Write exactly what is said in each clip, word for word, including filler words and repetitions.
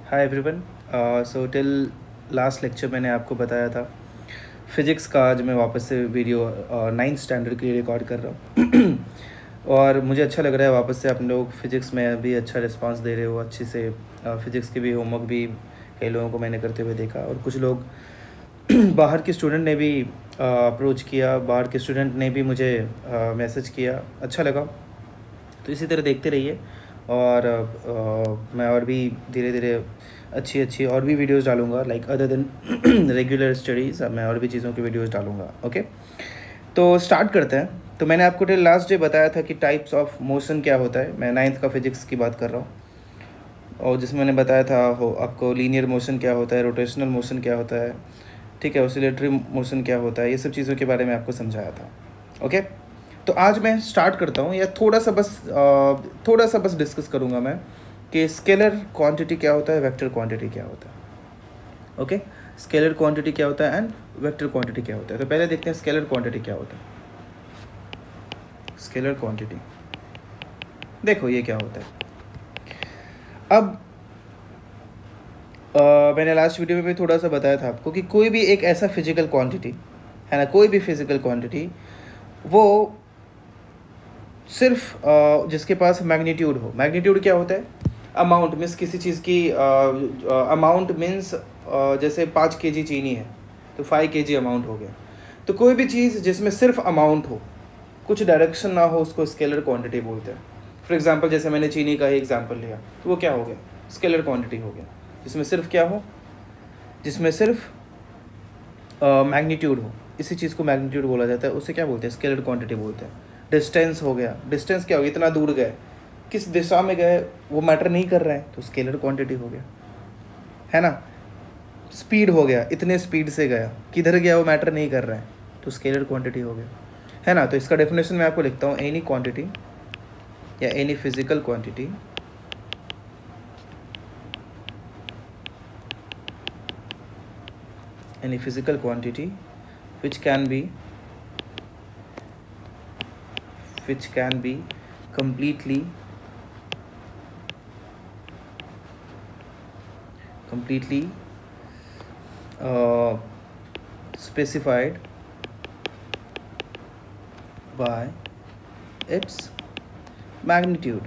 हाय everyone. So till last lecture मैंने आपको बताया था फिज़िक्स का। आज मैं वापस से वीडियो नाइन्थ स्टैंडर्ड के लिए रिकॉर्ड कर रहा हूँ और मुझे अच्छा लग रहा है वापस से आप लोग फिज़िक्स में भी अच्छा रिस्पांस दे रहे हो अच्छे से। फिज़िक्स के भी होमवर्क भी कई लोगों को मैंने करते हुए देखा और कुछ लोग बाहर के स्टूडेंट ने भी अप्रोच किया, बाहर के स्टूडेंट ने भी मुझे मैसेज किया, अच्छा लगा। तो इसी तरह देखते रहिए और आ, मैं और भी धीरे धीरे अच्छी अच्छी और भी वीडियोस डालूंगा, like other than regular studies मैं और भी चीज़ों की वीडियोस डालूंगा। ओके, तो स्टार्ट करते हैं। तो मैंने आपको टिल लास्ट डे बताया था कि टाइप्स ऑफ मोशन क्या होता है। मैं नाइन्थ का फिजिक्स की बात कर रहा हूँ और जिसमें मैंने बताया था हो आपको लीनियर मोशन क्या होता है, रोटेशनल मोशन क्या होता है, ठीक है, ऑसिलेटरी मोशन क्या होता है, ये सब चीज़ों के बारे में आपको समझाया था। ओके, तो आज मैं स्टार्ट करता हूँ या थोड़ा सा बस थोड़ा सा बस डिस्कस करूँगा मैं कि स्केलर क्वांटिटी क्या होता है, वेक्टर क्वांटिटी क्या होता है। ओके, स्केलर क्वांटिटी क्या होता है एंड वेक्टर क्वांटिटी क्या होता है। तो पहले देखते हैं स्केलर क्वांटिटी क्या होता है। स्केलर क्वांटिटी देखो ये क्या होता है। अब Uh, मैंने लास्ट वीडियो में भी थोड़ा सा बताया था आपको कि कोई भी एक ऐसा फिजिकल क्वांटिटी है ना, कोई भी फिजिकल क्वांटिटी वो सिर्फ uh, जिसके पास मैग्नीट्यूड हो। मैग्नीट्यूड क्या होता है? अमाउंट मीन्स किसी चीज़ की अमाउंट मीन्स जैसे पाँच के जी चीनी है तो फाइव के जी अमाउंट हो गया। तो कोई भी चीज़ जिसमें सिर्फ अमाउंट हो, कुछ डायरेक्शन ना हो, उसको स्केलर क्वांटिटी बोलते हैं। फॉर एग्जांपल जैसे मैंने चीनी का ही एग्जांपल लिया तो वो क्या हो गया? स्केलर क्वांटिटी हो गया। जिसमें सिर्फ क्या हो? जिसमें सिर्फ मैग्नीट्यूड हो, इसी चीज़ को मैग्नीट्यूड बोला जाता है, उसे क्या बोलते हैं? स्केलर क्वांटिटी बोलते हैं। डिस्टेंस हो गया, डिस्टेंस क्या हो गया? इतना दूर गए, किस दिशा में गए वो मैटर नहीं कर रहा है तो स्केलर क्वांटिटी हो गया, है ना। स्पीड हो गया, इतने स्पीड से गया, किधर गया वो मैटर नहीं कर रहा है तो स्केलर क्वांटिटी हो गया, है ना। तो इसका डेफिनेशन मैं आपको लिखता हूँ। एनी क्वांटिटी या any physical quantity any physical quantity which can be which can be completely completely uh, specified by its magnitude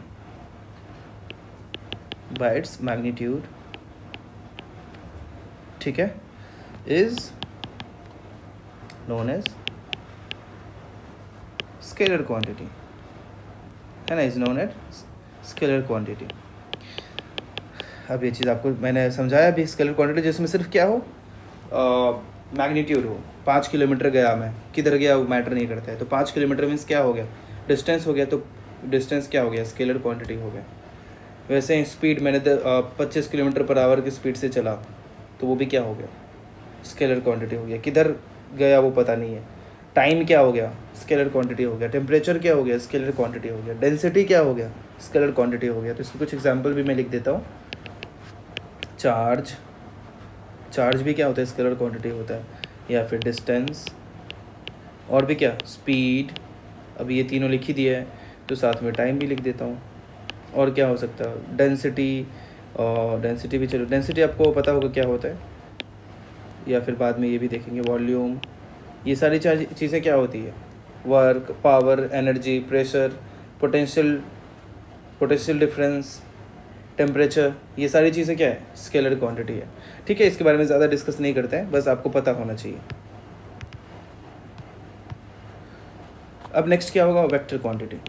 by its magnitude ठीक है, is known as scalar quantity, है ना, is known as scalar quantity। अब ये चीज़ आपको मैंने समझाया भी, स्केलर क्वांटिटी जिसमें सिर्फ क्या हो? मैग्नीट्यूड हो। पाँच किलोमीटर गया मैं, किधर गया वो मैटर नहीं करता है। तो पाँच किलोमीटर मीन्स क्या हो गया? डिस्टेंस हो गया। तो डिस्टेंस क्या हो गया? स्केलर क्वांटिटी हो गया। वैसे ही स्पीड मैंने पच्चीस किलोमीटर पर आवर की स्पीड से चला तो वो भी क्या हो गया? स्केलर क्वांटिटी हो गया। किधर गया वो पता नहीं है। टाइम क्या हो गया? स्केलर क्वांटिटी हो गया। टेम्परेचर क्या हो गया? स्केलर क्वांटिटी हो गया। डेंसिटी क्या हो गया? स्केलर क्वांटिटी हो गया। तो इसके कुछ एग्जांपल भी मैं लिख देता हूँ। चार्ज, चार्ज भी क्या होता है? स्केलर क्वांटिटी होता है। या फिर डिस्टेंस, और भी क्या? स्पीड। अब ये तीनों लिख ही दिया है तो साथ में टाइम भी लिख देता हूँ। और क्या हो सकता है? डेंसिटी, और डेंसिटी भी, चलो डेंसिटी आपको पता होगा क्या होता है, या फिर बाद में ये भी देखेंगे। वॉल्यूम, ये सारी चीज़ें क्या होती है? Work, power, energy, pressure, potential potential difference, temperature, ये सारी चीज़ें क्या है? स्केलर क्वांटिटी है। ठीक है, इसके बारे में ज़्यादा डिस्कस नहीं करते हैं, बस आपको पता होना चाहिए। अब नेक्स्ट क्या होगा? Vector quantity.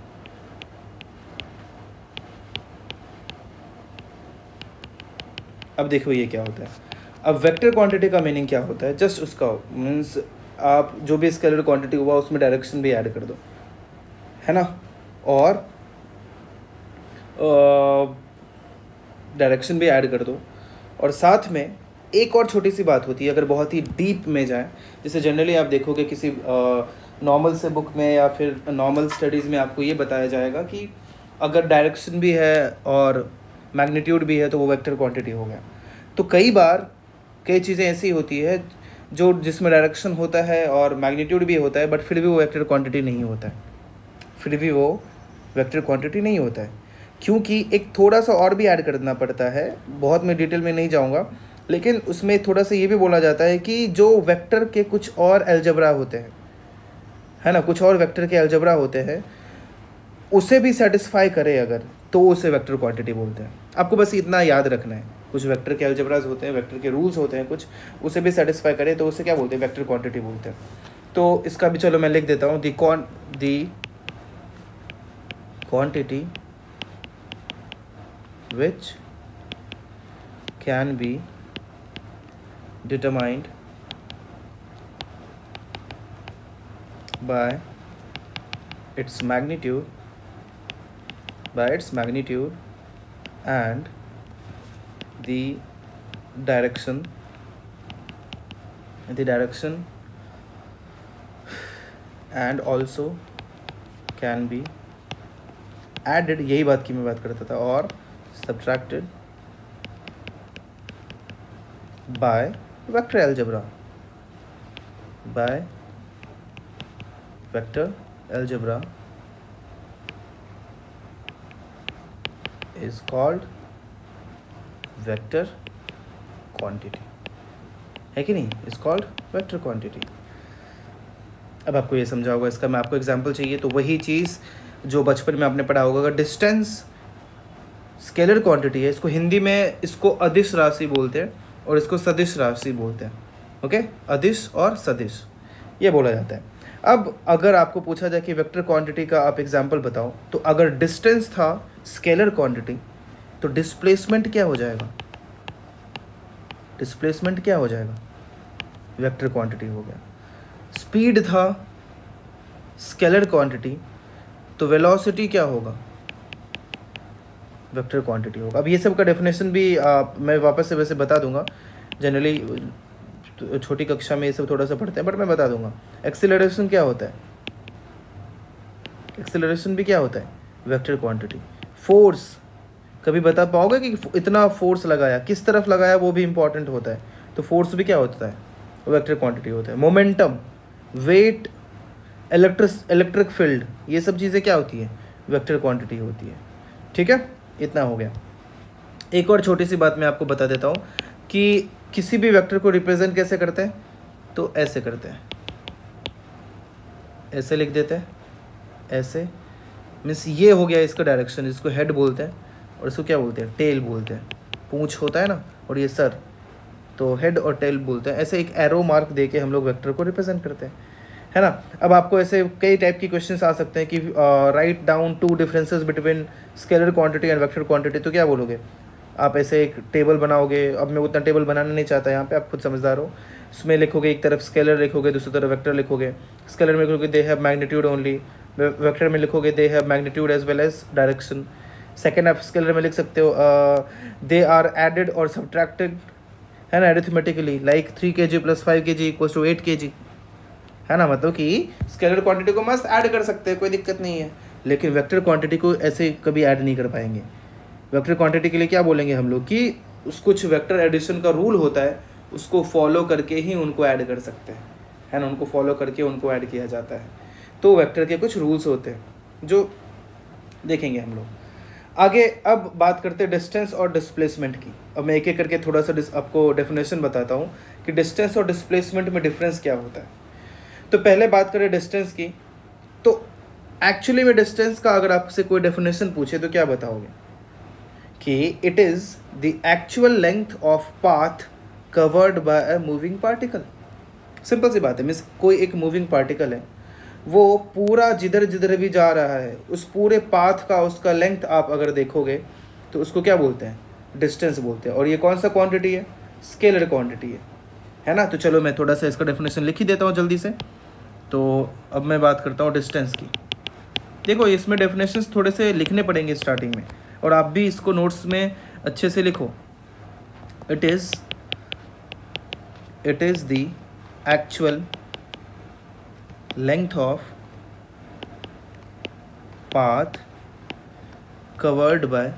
अब देखो ये क्या होता है। अब वेक्टर क्वांटिटी का मीनिंग क्या होता है? जस्ट उसका मीन्स आप जो भी स्केलर क्वांटिटी हुआ उसमें डायरेक्शन भी ऐड कर दो, है ना, और डायरेक्शन भी ऐड कर दो। और साथ में एक और छोटी सी बात होती है, अगर बहुत ही डीप में जाए, जैसे जनरली आप देखोगे किसी नॉर्मल से बुक में या फिर नॉर्मल स्टडीज़ में आपको ये बताया जाएगा कि अगर डायरेक्शन भी है और मैग्नीट्यूड भी है तो वो वेक्टर क्वांटिटी हो गया। तो कई बार कई चीज़ें ऐसी होती है जो जिसमें डायरेक्शन होता है और मैग्नीट्यूड भी होता है, बट फिर भी वो वेक्टर क्वांटिटी नहीं होता है, फिर भी वो वेक्टर क्वांटिटी नहीं होता है। क्योंकि एक थोड़ा सा और भी ऐड करना पड़ता है, बहुत मैं डिटेल में नहीं जाऊंगा, लेकिन उसमें थोड़ा सा ये भी बोला जाता है कि जो वेक्टर के कुछ और अलजेब्रा होते हैं, है ना, कुछ और वेक्टर के अलजेब्रा होते हैं, उसे भी सेटिस्फाई करे अगर, तो उसे वेक्टर क्वांटिटी बोलते हैं। आपको बस इतना याद रखना है, कुछ वेक्टर के अलजेब्राज होते हैं, वेक्टर के रूल्स होते हैं कुछ, उसे भी सेटिस्फाई करे तो उसे क्या बोलते हैं, वेक्टर क्वांटिटी बोलते हैं। तो इसका भी चलो मैं लिख देता हूँ, the con the quantity which can be determined by its magnitude by its magnitude and the direction the direction and also can be added, यही बात की मैं बात करता था, और subtracted by vector algebra by vector algebra is called vector quantity, है कि नहीं, is called vector quantity। अब आपको ये समझा होगा, इसका मैं आपको एग्जांपल चाहिए तो वही चीज़ जो बचपन में आपने पढ़ा होगा, अगर डिस्टेंस स्केलर क्वांटिटी है, इसको हिंदी में इसको अदिश राशि बोलते हैं और इसको सदिश राशि बोलते हैं। ओके, अदिश और सदिश ये बोला जाता है। अब अगर आपको पूछा जाए कि वेक्टर क्वांटिटी का आप एग्जांपल बताओ, तो अगर डिस्टेंस था स्केलर क्वांटिटी, तो डिस्प्लेसमेंट क्या हो जाएगा, डिस्प्लेसमेंट क्या हो जाएगा, वेक्टर क्वांटिटी हो गया। स्पीड था स्केलर क्वांटिटी, तो वेलोसिटी क्या होगा, वेक्टर क्वांटिटी होगा। अब ये सब का डेफिनेशन भी आ, मैं वापस से वैसे बता दूंगा, जनरली छोटी कक्षा में ये सब थोड़ा सा पढ़ते हैं, बट मैं बता दूंगा। एक्सेलरेशन क्या होता है, एक्सेलरेशन भी क्या होता है, वेक्टर क्वांटिटी। फोर्स, कभी बता पाओगे कि इतना फोर्स लगाया, किस तरफ लगाया, वो भी इंपॉर्टेंट होता है, तो फोर्स भी क्या होता है, वेक्टर क्वांटिटी होता है। Momentum, weight, electric electric field, ये सब चीज़ें क्या होती है, वेक्टर क्वांटिटी होती है। ठीक है, इतना हो गया। एक और छोटी सी बात मैं आपको बता देता हूँ कि किसी भी वेक्टर को रिप्रेजेंट कैसे करते हैं, तो ऐसे करते हैं, ऐसे लिख देते हैं, ऐसे मीन्स ये हो गया इसका डायरेक्शन, इसको हेड बोलते हैं और इसको क्या बोलते हैं, टेल बोलते हैं। पूंछ होता है ना, और ये सर, तो हेड और टेल बोलते हैं। ऐसे एक एरो मार्क दे के हम लोग वेक्टर को रिप्रेजेंट करते हैं, है ना। अब आपको ऐसे कई टाइप की क्वेश्चंस आ सकते हैं कि write down two differences between scalar quantity and vector quantity, तो क्या बोलोगे आप, ऐसे एक टेबल बनाओगे। अब मैं उतना टेबल बनाना नहीं चाहता यहाँ पे, आप खुद समझदार हो। इसमें लिखोगे, एक तरफ स्केलर लिखोगे, दूसरी तरफ वेक्टर लिखोगे। स्केलर में लिखोगे they have magnitude only, vector में लिखोगे they have magnitude as well as direction. Second आप स्केलर में लिख सकते हो दे आर एडेड और सब्ट्रैक्टेड, है ना, एरिथमेटिकली, लाइक थ्री के जी प्लस फाइव के जी इक्वल्स टू एट के जी, है ना। मतलब कि स्केलर क्वांटिटी को मस्त ऐड कर सकते हैं, कोई दिक्कत नहीं है, लेकिन वेक्टर क्वांटिटी को ऐसे कभी ऐड नहीं कर पाएंगे। वेक्टर क्वांटिटी के लिए क्या बोलेंगे हम लोग कि उस कुछ वेक्टर एडिशन का रूल होता है, उसको फॉलो करके ही उनको ऐड कर सकते हैं, है ना, उनको फॉलो करके उनको ऐड किया जाता है। तो वेक्टर के कुछ रूल्स होते हैं जो देखेंगे हम लोग आगे। अब बात करते हैं डिस्टेंस और डिस्प्लेसमेंट की। अब मैं एक एक करके थोड़ा सा आपको डेफिनेशन बताता हूँ कि डिस्टेंस और डिस्प्लेसमेंट में डिफरेंस क्या होता है। तो पहले बात करें डिस्टेंस की, तो एक्चुअली में डिस्टेंस का अगर आपसे कोई डेफिनेशन पूछे तो क्या बताओगे कि it is the actual length of path covered by a moving particle. Simple सी बात है, मीन्स कोई एक मूविंग पार्टिकल है, वो पूरा जिधर जिधर भी जा रहा है उस पूरे पाथ का उसका लेंथ आप अगर देखोगे तो उसको क्या बोलते हैं, डिस्टेंस बोलते हैं। और ये कौन सा क्वांटिटी है, स्केलर क्वांटिटी है, है ना। तो चलो मैं थोड़ा सा इसका डेफिनेशन लिख ही देता हूँ जल्दी से। तो अब मैं बात करता हूँ डिस्टेंस की। देखो इसमें डेफिनेशंस थोड़े से लिखने पड़ेंगे स्टार्टिंग में, और आप भी इसको नोट्स में अच्छे से लिखो। It is it is the actual length of path covered by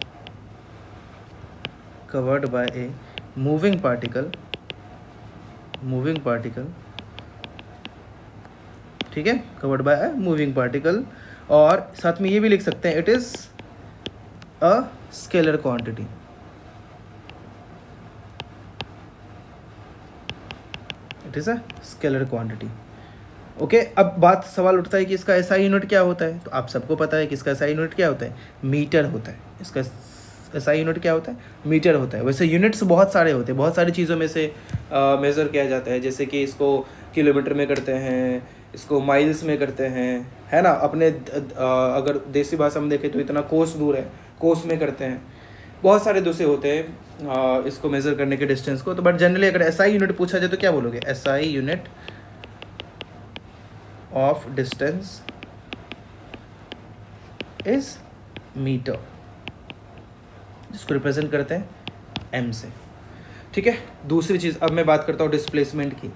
covered by a moving particle moving particle ठीक है, covered by a moving particle. और साथ में ये भी लिख सकते हैं, it is a scalar quantity. It is a scalar quantity. Okay, अब बात सवाल उठता है कि इसका एसआई यूनिट क्या होता है। तो आप सबको पता है कि इसका एसआई यूनिट क्या होता है, मीटर होता है। इसका एसआई यूनिट क्या होता है, मीटर होता है। वैसे यूनिट्स बहुत सारे होते हैं, बहुत सारी चीज़ों में से मेज़र किया जाता है, जैसे कि इसको किलोमीटर में करते हैं, इसको माइल्स में करते हैं, है ना। अपने आ, अगर देसी भाषा में देखें तो इतना कोस दूर है, कोस में करते हैं। बहुत सारे दूसरे होते हैं आ, इसको मेज़र करने के डिस्टेंस को। तो बट जनरली अगर एसआई यूनिट पूछा जाए तो क्या बोलोगे, SI unit of distance is metre, जिसको रिप्रेजेंट करते हैं एम से। ठीक है, दूसरी चीज अब मैं बात करता हूं डिस्प्लेसमेंट की।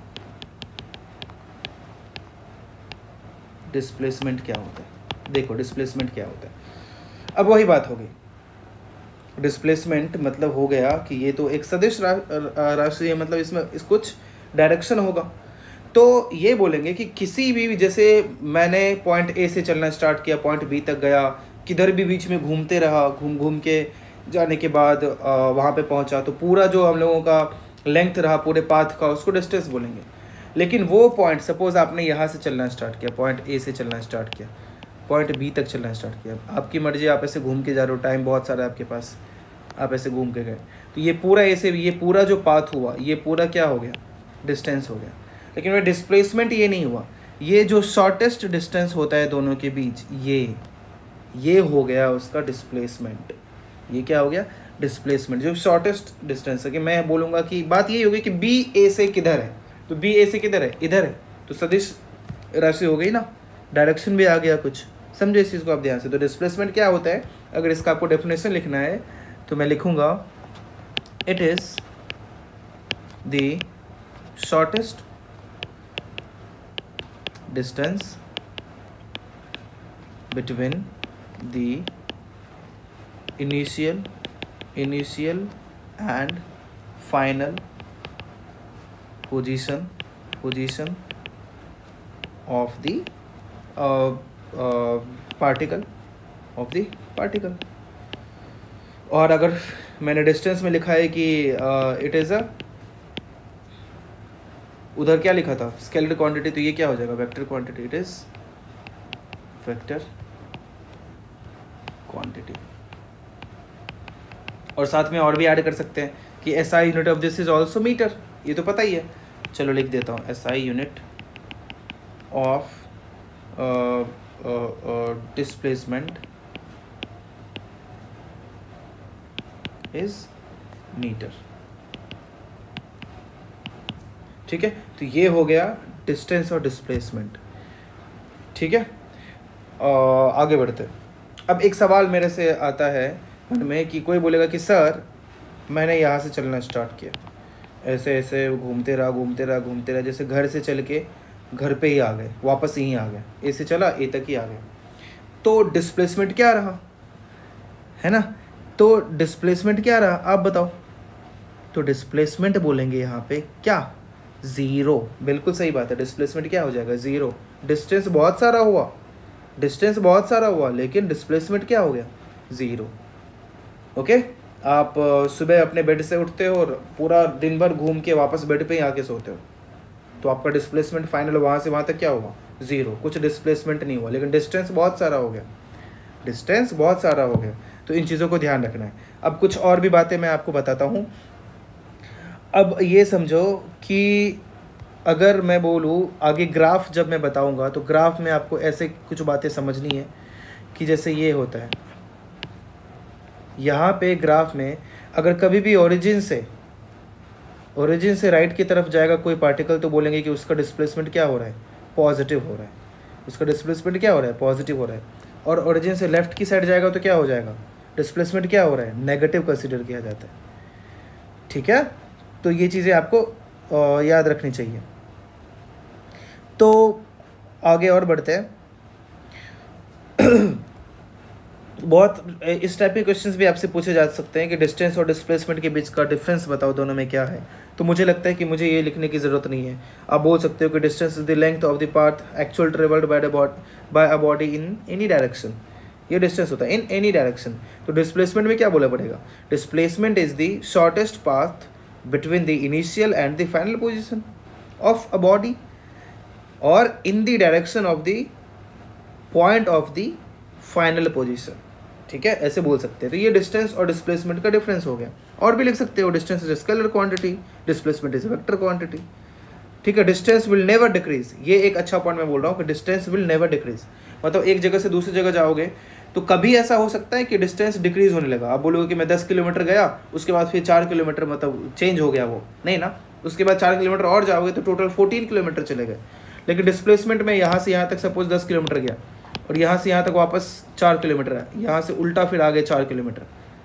डिस्प्लेसमेंट क्या होता है, देखो डिस्प्लेसमेंट क्या होता है। अब वही बात हो गई, डिस्प्लेसमेंट मतलब हो गया कि ये तो एक सदिश रा, राशि है, मतलब इसमें इस कुछ डायरेक्शन होगा। तो ये बोलेंगे कि किसी भी, जैसे मैंने पॉइंट ए से चलना स्टार्ट किया, पॉइंट बी तक गया, किधर भी बीच में घूमते रहा, घूम घूम के जाने के बाद वहाँ पे पहुँचा, तो पूरा जो हम लोगों का लेंथ रहा पूरे पाथ का, उसको डिस्टेंस बोलेंगे। लेकिन वो पॉइंट, सपोज आपने यहाँ से चलना स्टार्ट किया, पॉइंट ए से चलना स्टार्ट किया, पॉइंट बी तक चलना स्टार्ट किया, आपकी मर्जी, आप ऐसे घूम के जा रहे हो, टाइम बहुत सारा है आपके पास, आप ऐसे घूम के गए, तो ये पूरा ऐसे, ये पूरा जो पाथ हुआ, ये पूरा क्या हो गया, डिस्टेंस हो गया। लेकिन वह डिस्प्लेसमेंट ये नहीं हुआ, ये जो शॉर्टेस्ट डिस्टेंस होता है दोनों के बीच, ये ये हो गया उसका डिस्प्लेसमेंट। ये क्या हो गया, डिस्प्लेसमेंट, जो शॉर्टेस्ट डिस्टेंस है। कि मैं बोलूँगा कि बात ये होगी कि बी ए से किधर है, तो बी ए से किधर है, इधर है, तो सदिश राशि हो गई ना, डायरेक्शन भी आ गया कुछ, समझो इस चीज़ को आप ध्यान से। तो डिस्प्लेसमेंट क्या होता है, अगर इसका आपको डेफिनेशन लिखना है तो मैं लिखूँगा, it is the shortest distance between the initial initial and final position position of the uh, uh, particle of the particle। और अगर मैंने डिस्टेंस में लिखा है कि इट इज़ अ, उधर क्या लिखा था, स्केलर क्वांटिटी, तो ये क्या हो जाएगा, vector quantity. It is vector quantity. और साथ में और भी ऐड कर सकते हैं कि S I unit of this is also metre, ये तो पता ही है। चलो लिख देता हूँ, S I unit of displacement is metre. ठीक है, तो ये हो गया डिस्टेंस और डिस्प्लेसमेंट। ठीक है, आ, आगे बढ़ते। अब एक सवाल मेरे से आता है मन में कि कोई बोलेगा कि सर मैंने यहाँ से चलना स्टार्ट किया, ऐसे ऐसे घूमते रहा घूमते रहा घूमते रहा, जैसे घर से चल के घर पे ही आ गए, वापस यहीं आ गए, ए से चला ए तक ही आ गए, तो डिस्प्लेसमेंट क्या रहा, है ना। तो डिस्प्लेसमेंट क्या रहा आप बताओ। तो डिस्प्लेसमेंट बोलेंगे यहाँ पे क्या, ज़ीरो। बिल्कुल सही बात है, डिस्प्लेसमेंट क्या हो जाएगा, ज़ीरो। डिस्टेंस बहुत सारा हुआ, डिस्टेंस बहुत सारा हुआ, लेकिन डिस्प्लेसमेंट क्या हो गया, ज़ीरो। ओके, आप सुबह अपने बेड से उठते हो और पूरा दिन भर घूम के वापस बेड पे ही आके सोते हो, तो आपका डिस्प्लेसमेंट फाइनल वहाँ से वहाँ तक क्या हुआ, ज़ीरो। कुछ डिस्प्लेसमेंट नहीं हुआ, लेकिन डिस्टेंस बहुत सारा हो गया, डिस्टेंस बहुत सारा हो गया। तो इन चीज़ों को ध्यान रखना है। अब कुछ और भी बातें मैं आपको बताता हूँ। अब ये समझो कि अगर मैं बोलूँ आगे ग्राफ जब मैं बताऊँगा, तो ग्राफ में आपको ऐसे कुछ बातें समझनी है कि जैसे ये होता है, यहाँ पे ग्राफ में अगर कभी भी ओरिजिन से ओरिजिन से राइट की तरफ जाएगा कोई पार्टिकल, तो बोलेंगे कि उसका डिस्प्लेसमेंट क्या हो रहा है, पॉजिटिव हो रहा है। उसका डिस्प्लेसमेंट क्या हो रहा है, पॉजिटिव हो रहा है। और ओरिजिन से लेफ्ट की साइड जाएगा तो क्या हो जाएगा, डिस्प्लेसमेंट क्या हो रहा है, नेगेटिव कंसीडर किया जाता है। ठीक है, तो ये चीज़ें आपको याद रखनी चाहिए। तो आगे और बढ़ते हैं। बहुत इस टाइप के क्वेश्चंस भी आपसे पूछे जा सकते हैं कि डिस्टेंस और डिस्प्लेसमेंट के बीच का डिफरेंस बताओ, दोनों में क्या है। तो मुझे लगता है कि मुझे ये लिखने की ज़रूरत नहीं है। आप बोल सकते हो कि distance is the length of the path actual travelled by the by a body in any direction, ये डिस्टेंस होता है इन एनी डायरेक्शन। तो डिस्प्लेसमेंट में क्या बोला पड़ेगा, displacement is the shortest path between the initial and the final position of a body और in the direction of the point of the final position. ठीक है, ऐसे बोल सकते हैं। तो ये डिस्टेंस और डिस्प्लेसमेंट का डिफरेंस हो गया। और भी लिख सकते हो, distance is scalar quantity, displacement is vector quantity. ठीक है, डिस्टेंस विल नेवर डिक्रीज, ये एक अच्छा पॉइंट मैं बोल रहा हूँ कि डिस्टेंस विल नेवर डिक्रीज। मतलब एक जगह से दूसरी जगह जाओगे तो कभी ऐसा हो सकता है कि डिस्टेंस डिक्रीज होने लगा। आप बोलोगे कि मैं दस किलोमीटर गया, उसके बाद फिर चार किलोमीटर मतलब चेंज हो गया, वो नहीं ना। उसके बाद चार किलोमीटर और जाओगे तो टोटल फोर्टीन किलोमीटर चले गए। लेकिन डिस्प्लेसमेंट में यहाँ से यहाँ तक सपोज दस किलोमीटर गया और यहाँ से यहाँ तक वापस चार किलोमीटर है, यहाँ से उल्टा फिर आगे चार किलोमीटर।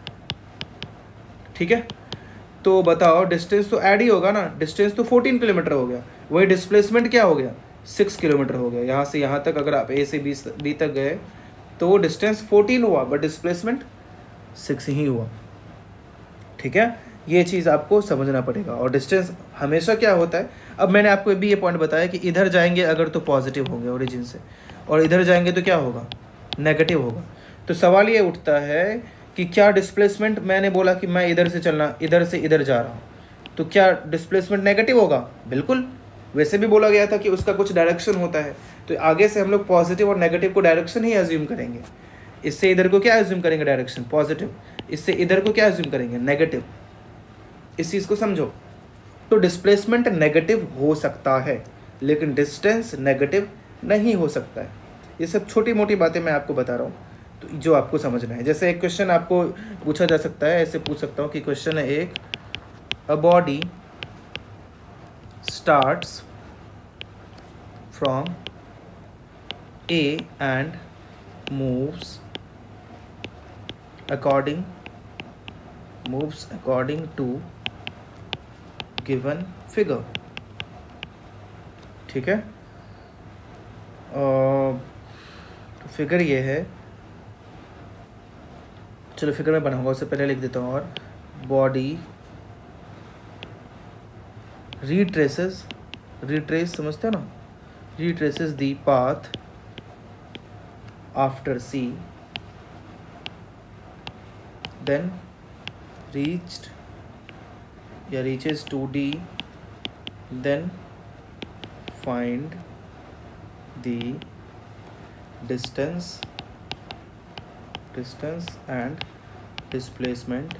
ठीक है, तो बताओ डिस्टेंस तो ऐड ही होगा ना, डिस्टेंस तो फोर्टीन किलोमीटर हो गया, वही डिस्प्लेसमेंट क्या हो गया, सिक्स किलोमीटर हो गया। यहाँ से यहाँ तक अगर आप ए से बी बी तक गए तो डिस्टेंस फोर्टीन हुआ बट डिस्प्लेसमेंट सिक्स ही हुआ। ठीक है, ये चीज़ आपको समझना पड़ेगा। और डिस्टेंस हमेशा क्या होता है, अब मैंने आपको भी ये पॉइंट बताया कि इधर जाएंगे अगर तो पॉजिटिव होंगे ओरिजिन से, और इधर जाएंगे तो क्या होगा, नेगेटिव होगा। तो सवाल ये उठता है कि क्या डिस्प्लेसमेंट, मैंने बोला कि मैं इधर से चलना, इधर से इधर जा रहा हूँ, तो क्या डिस्प्लेसमेंट नेगेटिव होगा? बिल्कुल। वैसे भी बोला गया था कि उसका कुछ डायरेक्शन होता है, तो आगे से हम लोग पॉजिटिव और नेगेटिव को डायरेक्शन ही एज्यूम करेंगे। इससे इधर को क्या एज्यूम करेंगे, डायरेक्शन पॉजिटिव, इससे इधर को क्या एज्यूम करेंगे, नेगेटिव। इस चीज़ को समझो। तो डिस्प्लेसमेंट नेगेटिव हो सकता है लेकिन डिस्टेंस नेगेटिव नहीं हो सकता है। ये सब छोटी मोटी बातें मैं आपको बता रहा हूँ, तो जो आपको समझना है। जैसे एक क्वेश्चन आपको पूछा जा सकता है, ऐसे पूछ सकता हूँ कि क्वेश्चन है एक, a body starts from A and moves according moves according to given figure. ठीक है, तो फिगर ये है, चलो फिगर में बनाऊंगा, उससे पहले लिख देता हूँ। और बॉडी रिट्रेसेस, रिट्रेस समझते हो ना, retraces the path after C, then reached या reaches to D, then find the distance distance and displacement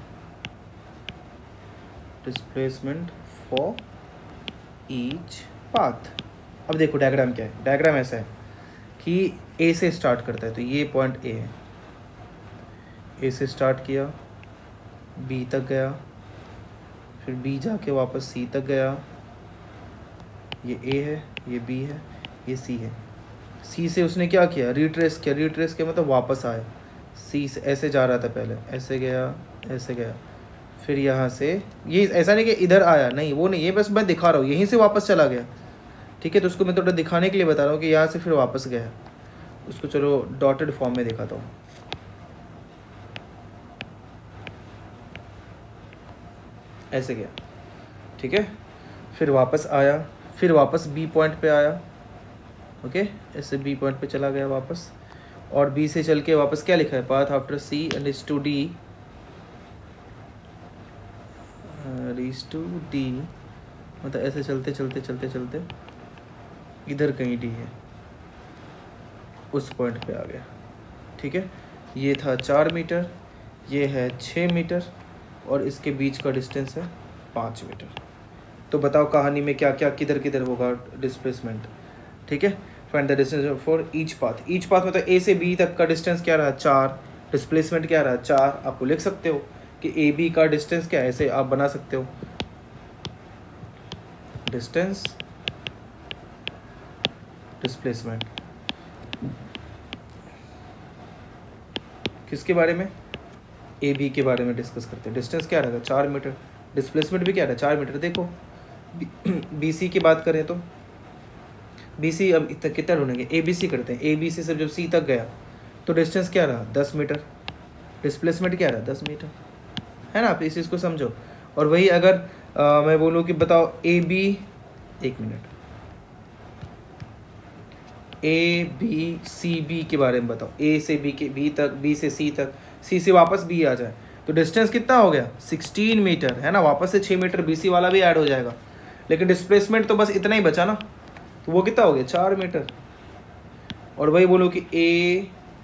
displacement for each path। अब देखो डायग्राम क्या है, डायग्राम ऐसा है कि A से स्टार्ट करता है, तो ये पॉइंट A है, A से स्टार्ट किया, B तक गया, फिर B जाके वापस C तक गया, ये A है, ये B है, ये C है। सी से उसने क्या किया, रिट्रेस किया, रिट्रेस किया मतलब वापस आया। सी से ऐसे जा रहा था पहले, ऐसे गया, ऐसे गया, फिर यहाँ से, ये ऐसा नहीं कि इधर आया, नहीं वो नहीं, ये बस मैं दिखा रहा हूँ, यहीं से वापस चला गया। ठीक है, तो उसको मैं थोड़ा दिखाने के लिए बता रहा हूँ कि यहाँ से फिर वापस गया। उसको चलो डॉटेड फॉर्म में दिखाता हूँ। ऐसे गया, ठीक है, फिर वापस आया, फिर वापस बी पॉइंट पे आया। ओके, ऐसे बी पॉइंट पे चला गया वापस, और बी से चल के वापस क्या लिखा है, path after C and is to D, reach to D, मतलब ऐसे चलते चलते चलते चलते इधर कहीं डी है, उस पॉइंट पे आ गया। ठीक है, ये था चार मीटर, ये है छः मीटर, और इसके बीच का डिस्टेंस है पाँच मीटर। तो बताओ कहानी में क्या क्या किधर किधर होगा डिस्प्लेसमेंट। ठीक है, find the distance for each path. Each path मतलब ए से बी तक का डिस्टेंस क्या रहा, चार, डिस्प्लेसमेंट क्या रहा, चार। आपको लिख सकते हो कि ए बी का डिस्टेंस क्या है, ऐसे आप बना सकते हो, डिस्टेंस डिस्प्लेसमेंट। किसके बारे में, ए बी के बारे में डिस्कस करते हैं। डिस्टेंस क्या रहेगा, चार मीटर, डिस्प्लेसमेंट भी क्या रहा, चार मीटर। देखो बी सी की बात करें तो बी सी, अब तक कितना ढूंढेंगे, ए बी सी करते हैं। ए बी सी से जब सी तक गया तो डिस्टेंस क्या रहा, दस मीटर, डिस्प्लेसमेंट क्या रहा, दस मीटर, है ना। आप इस चीज़ को समझो। और वही अगर आ, मैं बोलूँ कि बताओ ए बी, एक minute, A B C B के बारे में बताओ, ए से बी के बी तक, बी से सी तक, सी से वापस बी आ जाए तो डिस्टेंस कितना हो गया सिक्सटीन मीटर है ना, वापस से छः मीटर बी सी वाला भी ऐड हो जाएगा, लेकिन डिस्प्लेसमेंट तो बस इतना ही बचा ना, तो वो कितना हो गया चार मीटर। और वही बोलो कि ए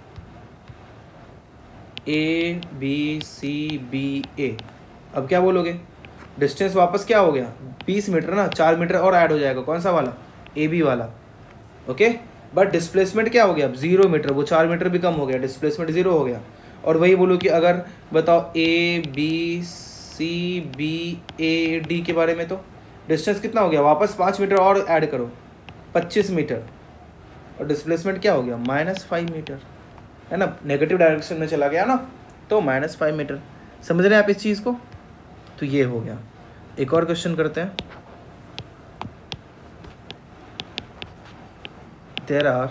ए बी सी बी ए, अब क्या बोलोगे डिस्टेंस वापस क्या हो गया बीस मीटर ना, चार मीटर और ऐड हो जाएगा, कौन सा वाला ए बी वाला, ओके। बट डिस्प्लेसमेंट क्या हो गया अब जीरो मीटर, वो चार मीटर भी कम हो गया, डिस्प्लेसमेंट जीरो हो गया। और वही बोलो कि अगर बताओ A B C B A D के बारे में, तो डिस्टेंस कितना हो गया वापस पाँच मीटर और ऐड करो पच्चीस मीटर, और डिस्प्लेसमेंट क्या हो गया माइनस फाइव मीटर, है ना, नेगेटिव डायरेक्शन में चला गया ना, तो माइनस फाइव मीटर। समझ रहे हैं आप इस चीज़ को, तो ये हो गया। एक और क्वेश्चन करते हैं। There are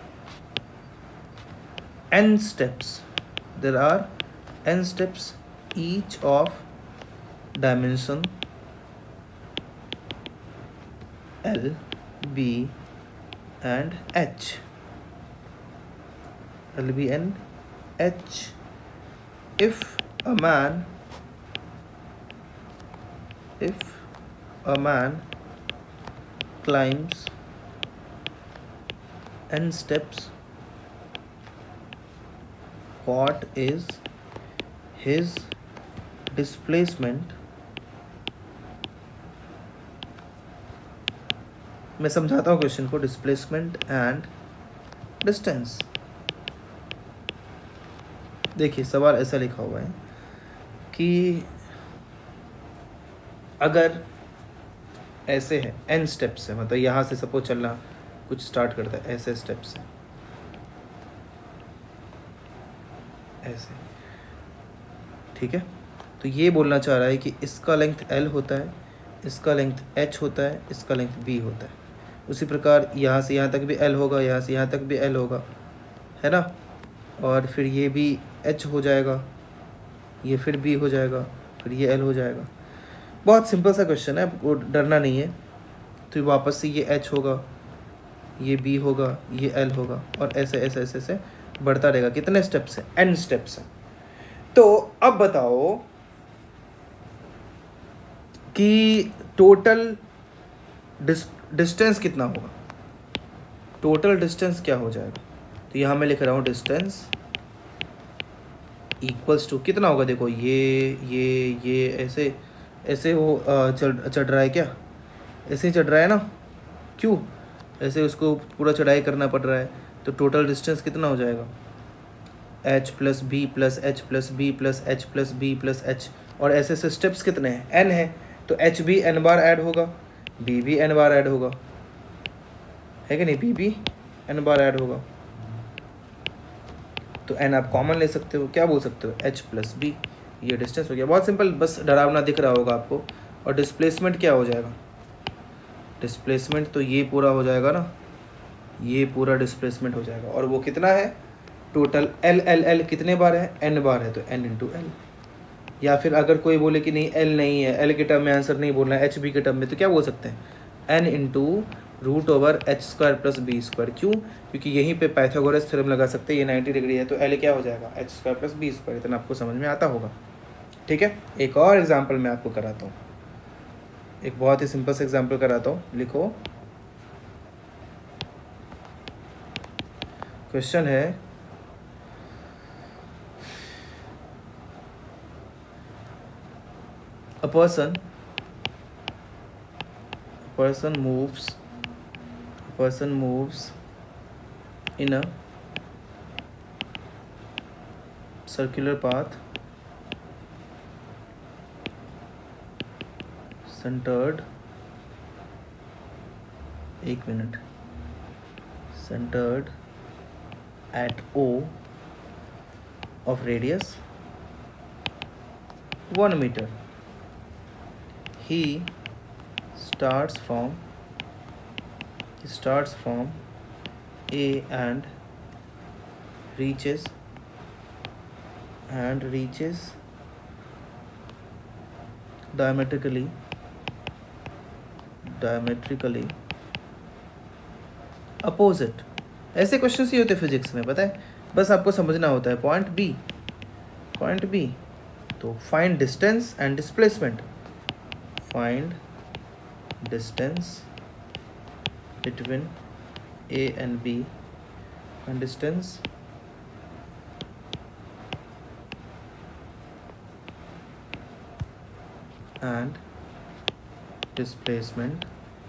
n steps, there are n steps each of dimension L, B and H, L, B and H. If a man if a man climbs n steps, what is his displacement? मैं समझाता हूँ question को, displacement and distance. देखिए सवाल ऐसा लिखा हुआ है कि अगर ऐसे है n स्टेप्स है, मतलब यहाँ से सपोज चलना कुछ स्टार्ट करता है, ऐसे स्टेप्स है, ऐसे, ठीक है। तो ये बोलना चाह रहा है कि इसका लेंथ L होता है, इसका लेंथ H होता है, इसका लेंथ B होता है। उसी प्रकार यहाँ से यहाँ तक भी L होगा, यहाँ से यहाँ तक भी L होगा, है ना, और फिर ये भी H हो जाएगा, ये फिर B हो जाएगा, फिर ये L हो जाएगा। बहुत सिंपल सा क्वेश्चन है, आपको डरना नहीं है। तो वापस से ये H होगा, ये B होगा, ये L होगा, और ऐसे ऐसे ऐसे ऐसे बढ़ता रहेगा। कितने स्टेप्स हैं n स्टेप्स हैं। तो अब बताओ कि टोटल डिस्टेंस कितना होगा, टोटल डिस्टेंस क्या हो जाएगा। तो यहाँ मैं लिख रहा हूँ डिस्टेंस इक्वल्स टू कितना होगा, देखो ये ये ये ऐसे ऐसे वो चढ़ चढ़ रहा है, क्या ऐसे ही चढ़ रहा है ना, क्यों ऐसे उसको पूरा चढ़ाई करना पड़ रहा है। तो टोटल डिस्टेंस कितना हो जाएगा h plus B plus H plus B plus H plus B plus H, और ऐसे ऐसे स्टेप्स कितने हैं n है, तो h भी n बार ऐड होगा, b भी n बार ऐड होगा, है कि नहीं, b भी n बार ऐड होगा। तो n आप कॉमन ले सकते हो, क्या बोल सकते हो h प्लस बी, ये डिस्टेंस हो गया। बहुत सिंपल, बस डरावना दिख रहा होगा आपको। और डिस्प्लेसमेंट क्या हो जाएगा, डिस्प्लेसमेंट तो ये पूरा हो जाएगा ना, ये पूरा डिस्प्लेसमेंट हो जाएगा। और वो कितना है टोटल एल एल एल कितने बार है, एन बार है, तो एन इंटू एल। या फिर अगर कोई बोले कि नहीं एल नहीं है, एल के टर्म में आंसर नहीं बोलना है, एच बी के टर्म में, तो क्या बोल सकते हैं N into root over H square plus B square. क्यों, क्योंकि यहीं पे पाइथागोरस थ्योरम लगा सकते हैं, ये नाइन्टी डिग्री है, तो एल क्या हो जाएगा H square plus B square. इतना आपको समझ में आता होगा, ठीक है। एक और एग्जाम्पल मैं आपको कराता हूँ, एक बहुत ही सिंपल से एग्जाम्पल कराता हूँ। लिखो, क्वेश्चन है a person person moves person moves in a circular path centered एक minute centered at O of radius one meter. He starts from he starts from A and reaches and reaches diametrically diametrically opposite ऐसे question ही होते हैं physics में, पता है, बस आपको समझना होता है। पॉइंट बी, पॉइंट बी, तो find distance and displacement, find distance between A and B and distance and displacement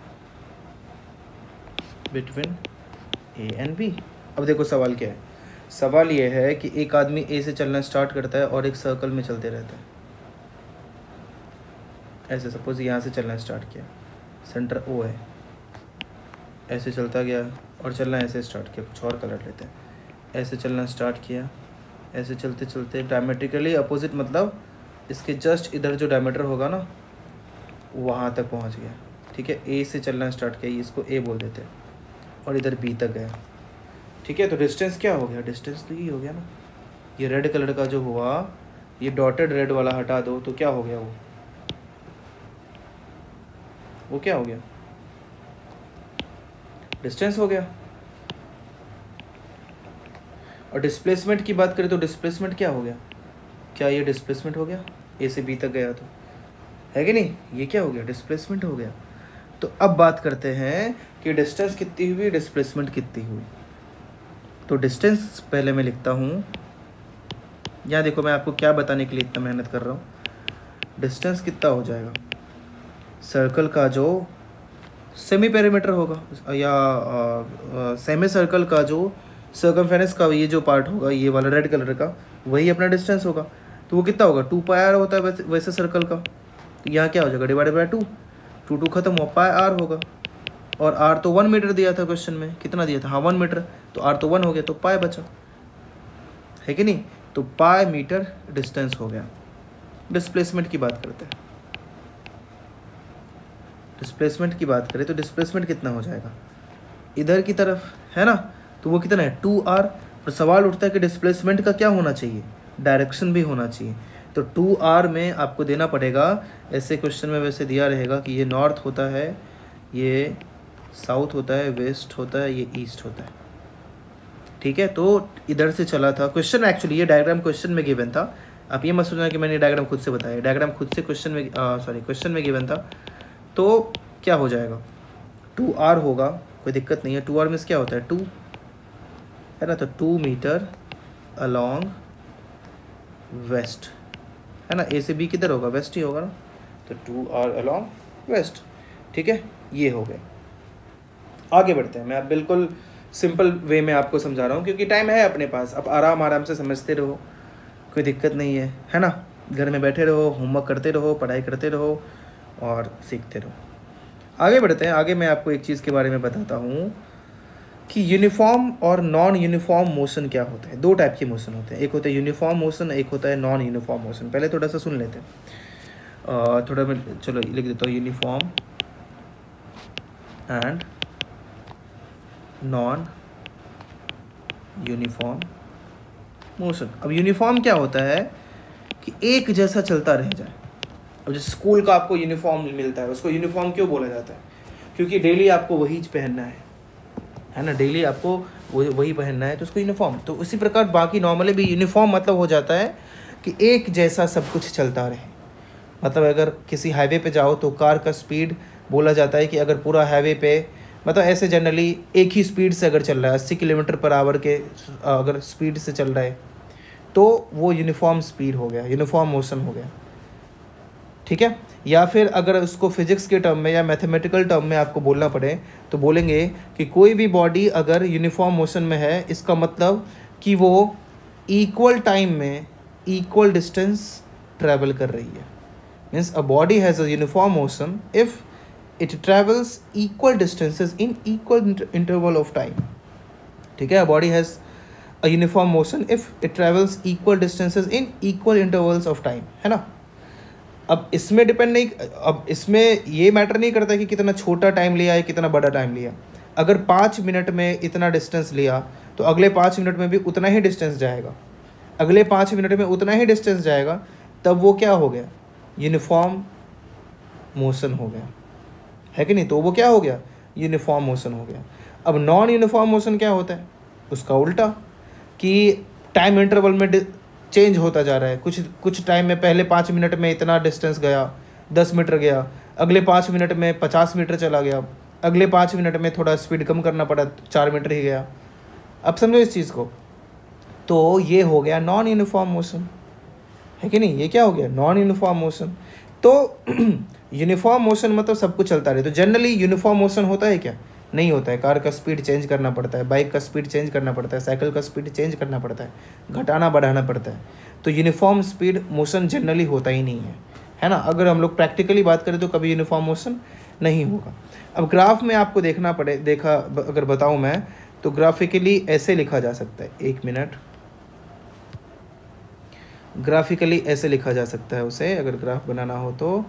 between A and B. अब देखो सवाल क्या है, सवाल ये है कि एक आदमी ए से चलना स्टार्ट करता है और एक सर्कल में चलते रहता है। ऐसे सपोज यहाँ से चलना स्टार्ट किया, सेंटर ओ है, ऐसे चलता गया और चलना ऐसे स्टार्ट किया, कुछ और कलर लेते हैं, ऐसे चलना स्टार्ट किया, ऐसे चलते चलते डायमेट्रिकली अपोजिट, मतलब इसके जस्ट इधर जो डायमीटर होगा ना वहाँ तक पहुँच गया। ठीक है, ए से चलना स्टार्ट किया, इसको ए बोल देते हैं, और इधर बी तक गया। ठीक है, तो डिस्टेंस क्या हो गया, डिस्टेंस तो ये हो गया ना, ये रेड कलर का जो हुआ, ये डॉटेड रेड वाला हटा दो तो क्या हो गया, वो वो क्या हो गया, डिस्टेंस हो गया। और डिस्प्लेसमेंट की बात करें तो डिस्प्लेसमेंट क्या हो गया, क्या ये डिस्प्लेसमेंट हो गया, ए से बी तक गया तो, है कि नहीं, ये क्या हो गया, डिस्प्लेसमेंट हो गया। तो अब बात करते हैं कि डिस्टेंस कितनी हुई, डिस्प्लेसमेंट कितनी हुई। तो डिस्टेंस पहले मैं लिखता हूँ, यहाँ देखो मैं आपको क्या बताने के लिए इतना मेहनत कर रहा हूँ। डिस्टेंस कितना हो जाएगा, सर्कल का जो सेमी पेरीमीटर होगा या सेमी सर्कल का जो सर्कमफेरेंस का ये जो पार्ट होगा, ये वाला रेड कलर का, वही अपना डिस्टेंस होगा। तो वो कितना होगा, टू पाई आर होता है वैसे वैसे सर्कल का, तो यहाँ क्या हो जाएगा, divided by two, two two खत्म हुआ, पाई आर होगा। और आर तो वन मीटर दिया था क्वेश्चन में, कितना दिया था, हाँ वन मीटर, तो आर तो वन हो गया, तो पाई बचा, है कि नहीं। तो पाई मीटर डिस्टेंस हो गया। डिस्प्लेसमेंट की बात करते हैं, डिस्प्लेसमेंट की बात करें तो डिस्प्लेसमेंट कितना हो जाएगा, इधर की तरफ है ना, तो वो कितना है, टू आर। और सवाल उठता है कि डिस्प्लेसमेंट का क्या होना चाहिए, डायरेक्शन भी होना चाहिए। तो टू आर में आपको देना पड़ेगा, ऐसे क्वेश्चन में वैसे दिया रहेगा कि ये नॉर्थ होता है, ये साउथ होता है, वेस्ट होता है, ये ईस्ट होता है। ठीक है, तो इधर से चला था क्वेश्चन, एक्चुअली ये डायग्राम क्वेश्चन में गिवन था। आप ये मत सोचना कि मैंने डायग्राम खुद से बताया, डायग्राम खुद से क्वेश्चन में सॉरी क्वेश्चन में गिवन था। तो क्या हो जाएगा, टू आर होगा, कोई दिक्कत नहीं है। टू आर मीन्स क्या होता है, टू है ना, तो टू मीटर अलॉन्ग वेस्ट, है ना, ए से बी किधर होगा, वेस्ट ही होगा ना, तो टू आर अलॉन्ग वेस्ट। ठीक है, ये हो गए। आगे बढ़ते हैं, मैं अब बिल्कुल सिंपल वे में आपको समझा रहा हूँ क्योंकि टाइम है अपने पास, अब आराम आराम से समझते रहो, कोई दिक्कत नहीं है, है ना। घर में बैठे रहो, होमवर्क करते रहो, पढ़ाई करते रहो और सीखते रहो। आगे बढ़ते हैं। आगे मैं आपको एक चीज़ के बारे में बताता हूँ कि यूनिफॉर्म और नॉन यूनिफॉर्म मोशन क्या होता है। दो टाइप के मोशन होते हैं, एक होता है यूनिफॉर्म मोशन, एक होता है नॉन यूनिफॉर्म मोशन। पहले थोड़ा सा सुन लेते हैं, थोड़ा मैं चलो लिख देता हूँ, uniform and non uniform motion. अब यूनिफॉर्म क्या होता है कि एक जैसा चलता रह जाए। अब जैसे स्कूल का आपको यूनिफॉर्म मिलता है, उसको यूनिफॉर्म क्यों बोला जाता है, क्योंकि डेली आपको वही पहनना है, है ना, डेली आपको वही वही पहनना है, तो उसको यूनिफॉर्म। तो उसी प्रकार बाकी नॉर्मली भी यूनिफॉर्म मतलब हो जाता है कि एक जैसा सब कुछ चलता रहे। मतलब अगर किसी हाईवे पे जाओ तो कार का स्पीड बोला जाता है कि अगर पूरा हाईवे पे, मतलब ऐसे जनरली एक ही स्पीड से अगर चल रहा है, अस्सी किलोमीटर पर आवर के अगर स्पीड से चल रहा है, तो वो यूनिफॉर्म स्पीड हो गया, यूनिफॉर्म मोशन हो गया। ठीक है, या फिर अगर उसको फिजिक्स के टर्म में या मैथमेटिकल टर्म में आपको बोलना पड़े तो बोलेंगे कि कोई भी बॉडी अगर यूनिफॉर्म मोशन में है, इसका मतलब कि वो इक्वल टाइम में इक्वल डिस्टेंस ट्रैवल कर रही है। Means a body has a uniform motion if it travels equal distances in equal interval of time. ठीक है, a body has a uniform motion if it travels equal distances in equal intervals of time, है ना। अब इसमें depend नहीं, अब इसमें ये मैटर नहीं करता कि कितना छोटा टाइम लिया है, कितना बड़ा टाइम लिया। अगर पाँच मिनट में इतना डिस्टेंस लिया तो अगले पाँच मिनट में भी उतना ही डिस्टेंस जाएगा, अगले पाँच मिनट में उतना ही डिस्टेंस जाएगा, तब वो क्या हो गया, यूनिफॉर्म मोशन हो गया, है कि नहीं। तो वो क्या हो गया, यूनिफॉर्म मोशन हो गया। अब नॉन यूनिफॉर्म मोशन क्या होता है, उसका उल्टा, कि टाइम इंटरवल में चेंज होता जा रहा है। कुछ कुछ टाइम में पहले पाँच मिनट में इतना डिस्टेंस गया, दस मीटर गया, अगले पाँच मिनट में पचास मीटर चला गया, अगले पाँच मिनट में थोड़ा स्पीड कम करना पड़ा, चार मीटर ही गया। अब समझो इस चीज़ को, तो ये हो गया नॉन यूनिफॉर्म मोशन, है कि नहीं? ये क्या हो गया? Non uniform motion. तो यूनिफॉर्म मोशन मतलब सब कुछ चलता रहे। तो जनरली यूनिफॉर्म मोशन होता है क्या? नहीं होता है। कार का स्पीड चेंज करना पड़ता है, बाइक का स्पीड चेंज करना पड़ता है, साइकिल का स्पीड चेंज करना पड़ता है, घटाना बढ़ाना पड़ता है। तो यूनिफॉर्म स्पीड मोशन जनरली होता ही नहीं है, है ना? अगर हम लोग प्रैक्टिकली बात करें तो कभी यूनिफॉर्म मोशन नहीं होगा। अब ग्राफ में आपको देखना पड़े देखा अगर बताऊँ मैं, तो ग्राफिकली ऐसे लिखा जा सकता है, एक मिनट, ग्राफिकली ऐसे लिखा जा सकता है उसे, अगर ग्राफ बनाना हो तो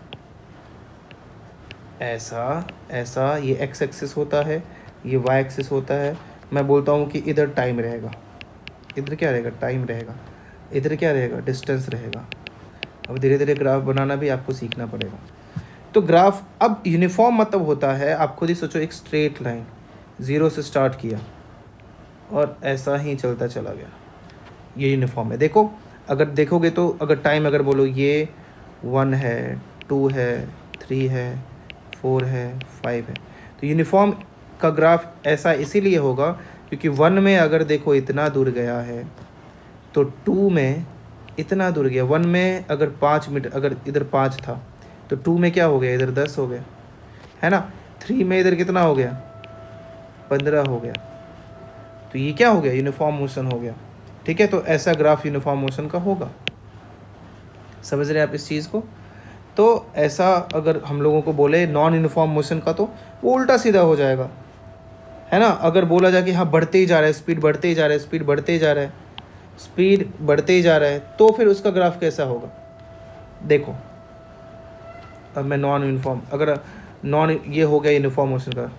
ऐसा ऐसा, ये एक्स एक्सिस होता है, ये वाई एक्सिस होता है। मैं बोलता हूँ कि इधर टाइम रहेगा, इधर क्या रहेगा? टाइम रहेगा। इधर क्या रहेगा? डिस्टेंस रहेगा। अब धीरे धीरे ग्राफ बनाना भी आपको सीखना पड़ेगा। तो ग्राफ अब यूनिफॉर्म मतलब होता है, आप खुद ही सोचो, एक स्ट्रेट लाइन ज़ीरो से स्टार्ट किया और ऐसा ही चलता चला गया, ये यूनिफॉर्म है। देखो, अगर देखोगे तो अगर टाइम अगर बोलो ये वन है, टू है, थ्री है, फोर है, फाइव है, तो यूनिफॉर्म का ग्राफ ऐसा इसीलिए होगा क्योंकि वन में अगर देखो इतना दूर गया है, तो टू में इतना दूर गया। वन में अगर पाँच मीटर, अगर इधर पाँच था तो टू में क्या हो गया? इधर दस हो गया, है ना? थ्री में इधर कितना हो गया? पंद्रह हो गया। तो ये क्या हो गया? यूनिफॉर्म मोशन हो गया। ठीक है, तो ऐसा ग्राफ यूनिफॉर्म मोशन का होगा। समझ रहे हैं आप इस चीज़ को? तो ऐसा अगर हम लोगों को बोले नॉन यूनिफॉर्म मोशन का, तो वो उल्टा सीधा हो जाएगा, है ना? अगर बोला जाए कि हाँ बढ़ते ही जा रहा है, स्पीड बढ़ते ही जा रहा है, स्पीड बढ़ते ही जा रहा है, स्पीड बढ़ते ही जा रहा है, तो फिर उसका ग्राफ कैसा होगा? देखो, अब मैं नॉन यूनिफॉर्म, अगर नॉन ये हो गया यूनिफॉर्म मोशन का,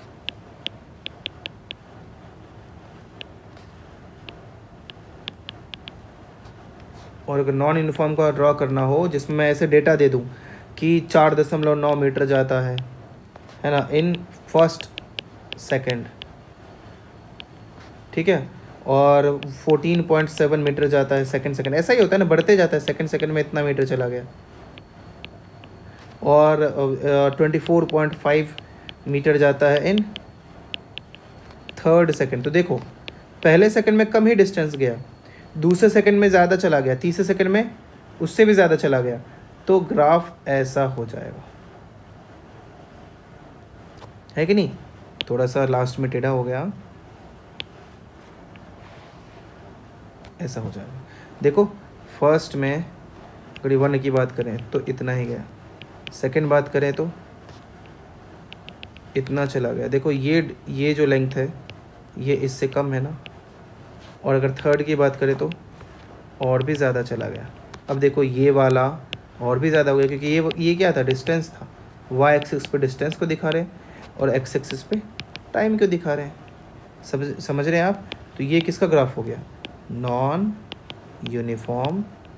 और अगर नॉन यूनिफॉर्म का ड्रॉ करना हो जिसमें मैं ऐसे डेटा दे दूं कि चार दशमलव नौ मीटर जाता है, है ना, इन फर्स्ट सेकंड, ठीक है, और फोर्टीन पॉइंट सेवन मीटर जाता है सेकंड सेकंड, ऐसा ही होता है ना, बढ़ते जाता है, सेकंड सेकंड में इतना मीटर चला गया, और twenty four point five metre जाता है इन थर्ड सेकंड। तो देखो, पहले सेकंड में कम ही डिस्टेंस गया, दूसरे सेकंड में ज़्यादा चला गया, तीसरे सेकंड में उससे भी ज़्यादा चला गया, तो ग्राफ ऐसा हो जाएगा, है कि नहीं? थोड़ा सा लास्ट में टेढ़ा हो गया, ऐसा हो जाएगा। देखो, फर्स्ट में अगर वन की बात करें तो इतना ही गया, सेकंड बात करें तो इतना चला गया। देखो, ये ये जो लेंथ है ये इससे कम है ना, और अगर थर्ड की बात करें तो और भी ज़्यादा चला गया। अब देखो, ये वाला और भी ज़्यादा हो गया क्योंकि ये ये क्या था? डिस्टेंस था। वाई एक्सिस पे डिस्टेंस को दिखा रहे हैं और एक्स एक्सिस पे टाइम को दिखा रहे हैं। समझ समझ रहे हैं आप? तो ये किसका ग्राफ हो गया? नॉन यूनिफॉर्म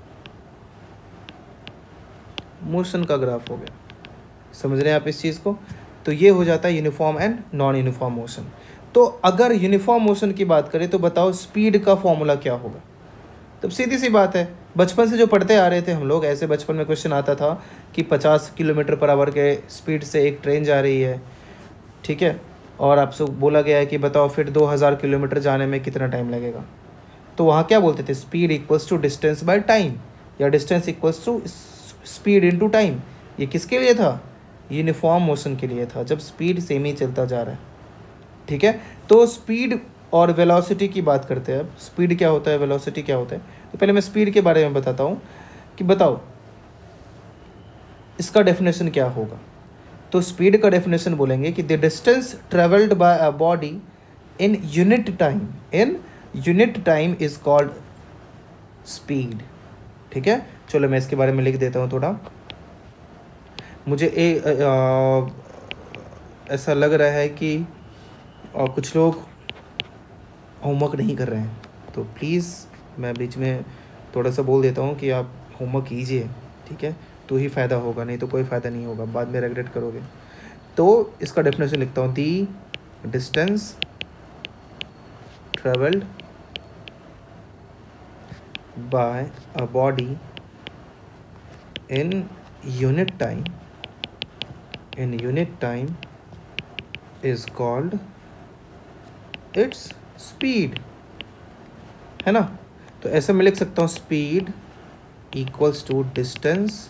मोशन का ग्राफ हो गया। समझ रहे हैं आप इस चीज़ को? तो ये हो जाता है uniform and non uniform motion. तो अगर यूनिफॉर्म मोशन की बात करें तो बताओ स्पीड का फॉर्मूला क्या होगा? तब सीधी सी बात है, बचपन से जो पढ़ते आ रहे थे हम लोग, ऐसे बचपन में क्वेश्चन आता था कि पचास किलोमीटर पर आवर के स्पीड से एक ट्रेन जा रही है, ठीक है, और आपसे बोला गया है कि बताओ फिर दो हज़ार किलोमीटर जाने में कितना टाइम लगेगा। तो वहाँ क्या बोलते थे? Speed equals to distance by time, या distance equals to speed into time. ये किसके लिए था? यूनिफॉर्म मोशन के लिए था, जब स्पीड सेम ही चलता जा रहा है, ठीक है। तो स्पीड और वेलोसिटी की बात करते हैं। अब स्पीड क्या होता है, वेलोसिटी क्या होता है? तो पहले मैं स्पीड के बारे में बताता हूँ कि बताओ इसका डेफिनेशन क्या होगा। तो स्पीड का डेफिनेशन बोलेंगे कि the distance travelled by a body in unit time, in unit time is called speed, ठीक है। चलो मैं इसके बारे में लिख देता हूँ थोड़ा। मुझे ए, आ, आ, ऐसा लग रहा है कि आ, कुछ लोग होमवर्क नहीं कर रहे हैं, तो प्लीज़ मैं बीच में थोड़ा सा बोल देता हूँ कि आप होमवर्क कीजिए, ठीक है, तो ही फ़ायदा होगा, नहीं तो कोई फ़ायदा नहीं होगा, बाद में रिग्रेट करोगे। तो इसका डेफिनेशन लिखता हूँ, the distance traveled by a body in unit time in unit time is called its speed, है ना। तो ऐसे मैं लिख सकता हूँ speed equals to distance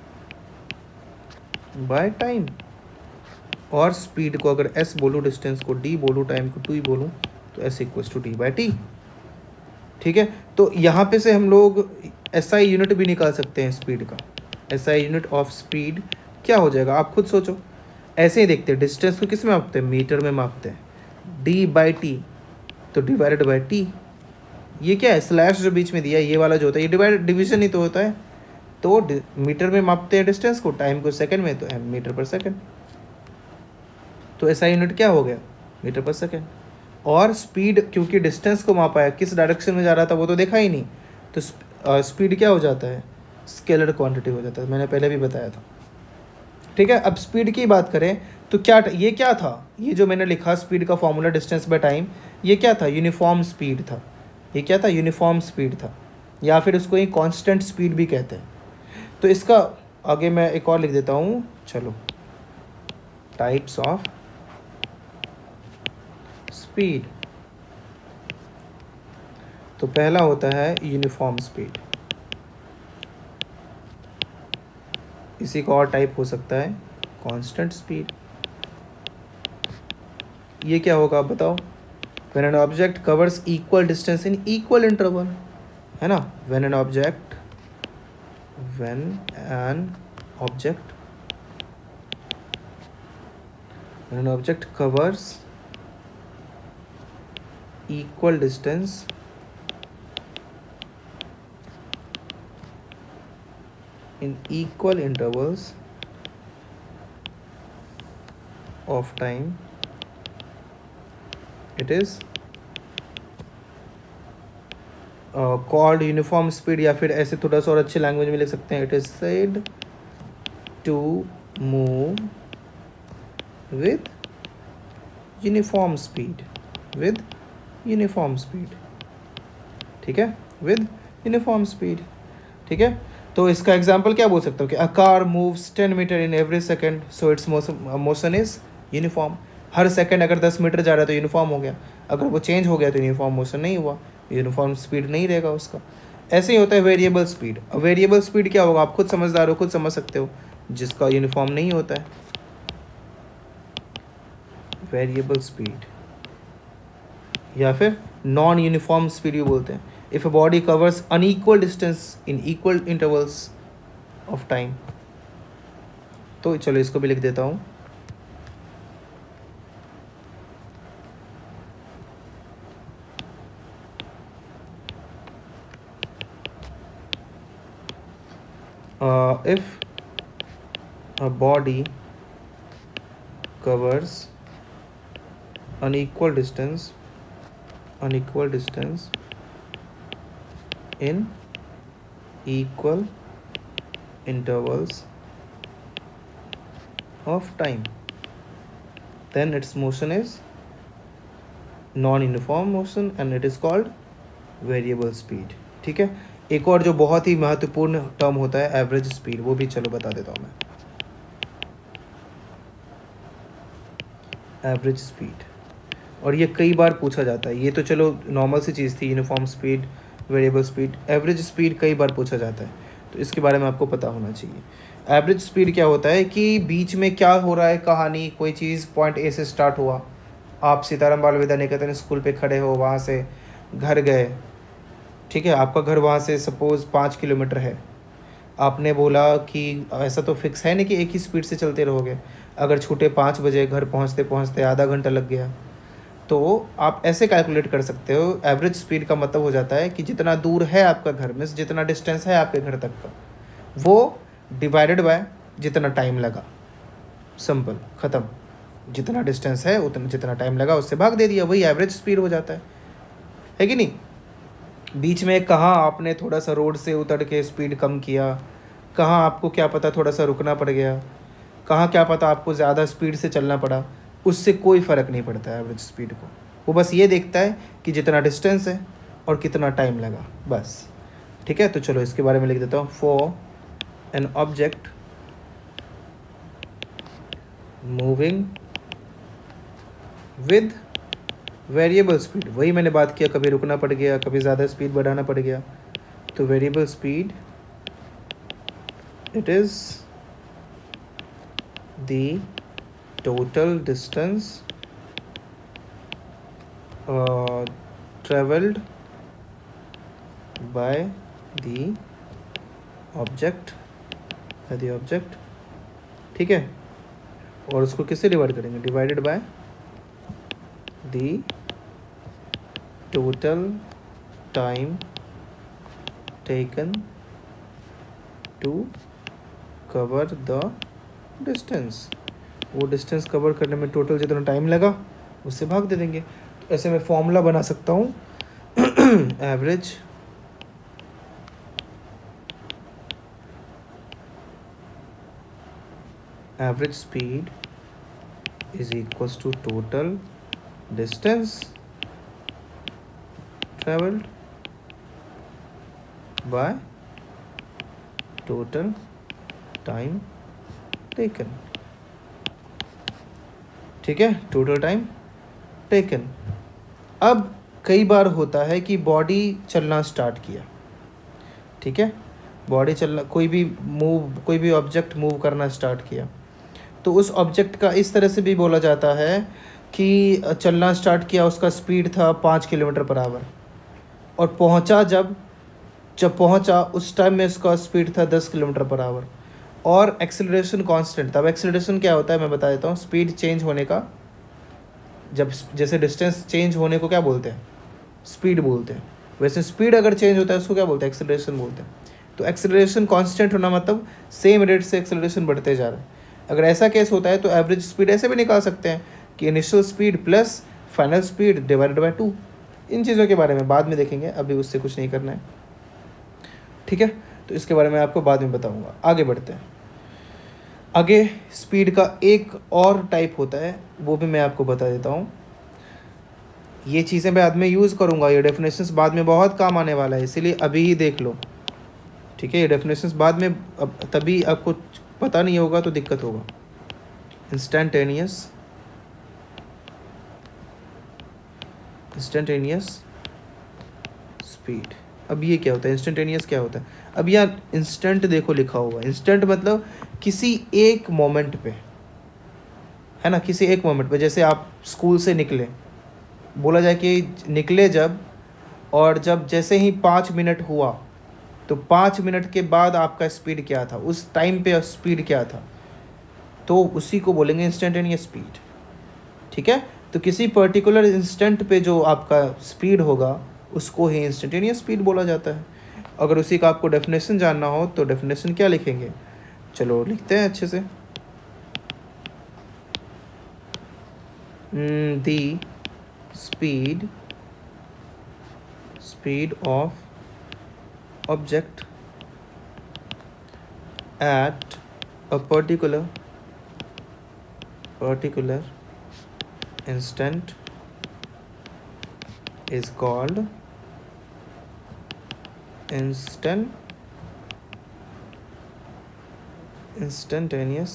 by time, और स्पीड को अगर s बोलूँ, डिस्टेंस को d बोलूँ, टाइम को टू ही बोलूँ, तो s equals to D by T. ठीक है, तो यहाँ पे से हम लोग एस आई यूनिट भी निकाल सकते हैं स्पीड का। S I unit of speed क्या हो जाएगा, आप खुद सोचो। ऐसे ही देखते हैं, डिस्टेंस को किस में मापते हैं, मीटर में मापते हैं, d बाई टी, तो डिवाइडेड बाई टी। ये क्या है, स्लैश जो बीच में दिया है ये वाला जो होता है, ये डिवाइड डिवीजन ही तो होता है। तो मीटर में मापते हैं डिस्टेंस को, टाइम को सेकंड में, तो एम मीटर पर सेकंड। तो ऐसा यूनिट क्या हो गया, मीटर पर सेकंड। और स्पीड क्योंकि डिस्टेंस को मापा है, किस डायरेक्शन में जा रहा था वो तो देखा ही नहीं, तो स्पीड क्या हो जाता है, स्केलर क्वांटिटी हो जाता है, मैंने पहले भी बताया था। ठीक है, अब स्पीड की बात करें तो क्या, ये क्या था, ये जो मैंने लिखा स्पीड का फॉर्मूला डिस्टेंस बाय टाइम, ये क्या था, यूनिफॉर्म स्पीड था। ये क्या था, यूनिफॉर्म स्पीड था, या फिर उसको ही कांस्टेंट स्पीड भी कहते हैं। तो इसका आगे मैं एक और लिख देता हूँ, चलो, टाइप्स ऑफ स्पीड। तो पहला होता है यूनिफॉर्म स्पीड, इसी का और टाइप हो सकता है कांस्टेंट स्पीड। ये क्या होगा आप बताओ, when an object covers equal distance in equal interval, है ना। When an object when an object when an object covers equal distance in equal intervals of time, it is uh, called uniform speed, या फिर ऐसे थोड़ा सा और अच्छे language में लिख सकते हैं, it is said to move with uniform speed, with uniform speed. ठीक है, विद यूनिफॉर्म स्पीड। ठीक है, तो इसका एग्जांपल क्या बोल सकता हूँ कि a car moves ten metre in every second, so its motion is uniform. हर सेकंड अगर दस मीटर जा रहा है तो यूनिफॉर्म हो गया, अगर वो चेंज हो गया तो यूनिफॉर्म मोशन नहीं हुआ, यूनिफॉर्म स्पीड नहीं रहेगा उसका। ऐसे ही होता है वेरिएबल स्पीड। अब वेरिएबल स्पीड क्या होगा, आप खुद समझदार हो, खुद समझ सकते हो, जिसका यूनिफॉर्म नहीं होता है। वेरिएबल स्पीड या फिर नॉन यूनिफॉर्म स्पीड भी बोलते हैं। If a body covers unequal distance in equal intervals of time, तो चलो इसको भी लिख देता हूँ। If a body covers unequal distance unequal distance in equal intervals of time, then its motion is non-uniform motion and it is called variable speed। ठीक है, एक और जो बहुत ही महत्वपूर्ण टर्म होता है एवरेज स्पीड, वो भी चलो बता देता हूँ मैं। एवरेज स्पीड, और ये कई बार पूछा जाता है। ये तो चलो नॉर्मल सी चीज़ थी, uniform speed, variable speed. Average speed कई बार पूछा जाता है, तो इसके बारे में आपको पता होना चाहिए। एवरेज स्पीड क्या होता है कि बीच में क्या हो रहा है कहानी, कोई चीज़ पॉइंट ए से स्टार्ट हुआ, आप सीताराम बाल विद्या निकेतन स्कूल पे खड़े हो, वहाँ से घर गए। ठीक है, आपका घर वहाँ से सपोज़ पाँच किलोमीटर है, आपने बोला कि ऐसा तो फिक्स है नहीं कि एक ही स्पीड से चलते रहोगे। अगर छूटे पाँच बजे, घर पहुँचते पहुँचते आधा घंटा लग गया, तो आप ऐसे कैलकुलेट कर सकते हो। एवरेज स्पीड का मतलब हो जाता है कि जितना दूर है आपका घर में, जितना डिस्टेंस है आपके घर तक का, वो डिवाइडेड बाय जितना टाइम लगा। सिंपल, ख़त्म। जितना डिस्टेंस है उतना, जितना टाइम लगा उससे भाग दे दिया, वही एवरेज स्पीड हो जाता है, है कि नहीं। बीच में कहाँ आपने थोड़ा सा रोड से उतर के स्पीड कम किया, कहाँ आपको क्या पता थोड़ा सा रुकना पड़ गया, कहाँ क्या पता आपको ज़्यादा स्पीड से चलना पड़ा, उससे कोई फ़र्क नहीं पड़ता है एवरेज स्पीड को। वो बस ये देखता है कि जितना डिस्टेंस है और कितना टाइम लगा, बस। ठीक है, तो चलो इसके बारे में लिख देता हूँ। For an object moving with variable speed, वही मैंने बात किया, कभी रुकना पड़ गया, कभी ज़्यादा स्पीड बढ़ाना पड़ गया, तो variable speed it is the total distance travelled by the object by the object. ठीक है, और उसको किससे डिवाइड करेंगे? Divided by the total time taken to cover the distance. वो डिस्टेंस कवर करने में टोटल जितना टाइम लगा उससे भाग दे देंगे। तो ऐसे मैं फॉर्मूला बना सकता हूँ, average average speed is equals to total distance travelled by total time taken. ठीक है, टोटल टाइम टेकन। अब कई बार होता है कि बॉडी चलना स्टार्ट किया, ठीक है, बॉडी चलना, कोई भी मूव, कोई भी ऑब्जेक्ट मूव करना स्टार्ट किया, तो उस ऑब्जेक्ट का इस तरह से भी बोला जाता है कि चलना स्टार्ट किया, उसका स्पीड था पाँच किलोमीटर पर आवर, और पहुंचा जब जब पहुंचा उस टाइम में उसका स्पीड था दस किलोमीटर पर आवर, और एक्सेलरेशन कांस्टेंट था। अब एक्सेलरेशन क्या होता है मैं बता देता हूँ, स्पीड चेंज होने का, जब जैसे डिस्टेंस चेंज होने को क्या बोलते हैं? स्पीड बोलते हैं। वैसे स्पीड अगर चेंज होता है उसको क्या बोलते हैं? एक्सेलरेशन बोलते हैं। तो एक्सेलरेशन कांस्टेंट होना मतलब सेम रेट से एक्सेलरेशन बढ़ते जा रहा है। अगर ऐसा केस होता है तो एवरेज स्पीड ऐसे भी निकाल सकते हैं कि initial speed plus final speed divided by two. इन चीज़ों के बारे में बाद में देखेंगे, अभी उससे कुछ नहीं करना है, ठीक है। तो इसके बारे में आपको बाद में बताऊंगा। आगे बढ़ते हैं। आगे स्पीड का एक और टाइप होता है, वो भी मैं आपको बता देता हूँ। ये चीज़ें बाद में यूज़ करूँगा, ये डेफिनेशंस बाद में बहुत काम आने वाला है, इसीलिए अभी ही देख लो, ठीक है। ये डेफिनेशंस बाद में, अब तभी आपको पता नहीं होगा तो दिक्कत होगा। Instantaneous instantaneous speed. अब ये क्या होता है? इंस्टेंटेनियस क्या होता है? अब यार इंस्टेंट देखो लिखा हुआ है, इंस्टेंट मतलब किसी एक मोमेंट पे, है ना, किसी एक मोमेंट पे। जैसे आप स्कूल से निकले, बोला जाए कि निकले जब, और जब जैसे ही पाँच मिनट हुआ तो पाँच मिनट के बाद आपका स्पीड क्या था, उस टाइम पे स्पीड क्या था, तो उसी को बोलेंगे इंस्टेंटेनियस स्पीड, ठीक है। तो किसी पर्टिकुलर इंस्टेंट पे जो आपका स्पीड होगा उसको ही इंस्टेंटेनियस स्पीड बोला जाता है। अगर उसी का आपको डेफिनेशन जानना हो तो डेफिनेशन क्या लिखेंगे, चलो लिखते हैं अच्छे से। The speed speed of object at a particular particular instant is called instant instantaneous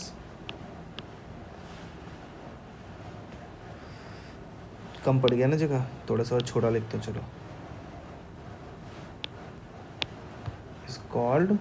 कम पड़ गया ना जगह, थोड़ा सा और छोटा लिखते हैं, चलो। is called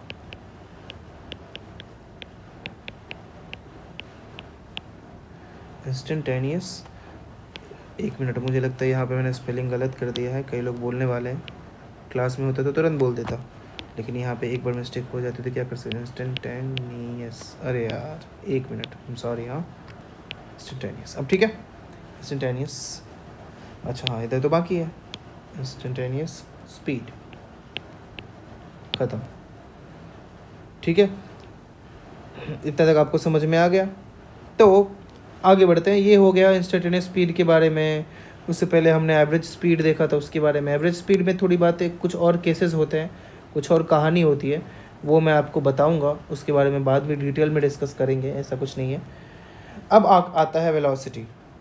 instantaneous. एक मिनट, मुझे लगता है यहाँ पे मैंने स्पेलिंग गलत कर दिया है। कई लोग बोलने वाले हैं, क्लास में होता तो तुरंत बोल देता, लेकिन यहाँ पे एक बार मिस्टेक हो जाती तो क्या कर सकते हैं? इंस्टेंटेनियस, अरे यार एक मिनट, आई एम सॉरी। हाँ, इंस्टेंटेनियस, अब ठीक है। इंस्टेंटेनियस, अच्छा हाँ, इधर तो बाकी है। इंस्टेंटेनियस स्पीड, ख़त्म, ठीक है। इतना तक आपको समझ में आ गया? तो आगे बढ़ते हैं। ये हो गया इंस्टेंटेनियस स्पीड के बारे में। उससे पहले हमने एवरेज स्पीड देखा था, उसके बारे में। एवरेज स्पीड में थोड़ी बातें, कुछ और केसेस होते हैं, कुछ और कहानी होती है, वो मैं आपको बताऊंगा, उसके बारे में बाद में डिटेल में डिस्कस करेंगे, ऐसा कुछ नहीं है। अब आ, आता है वेलोसिटी।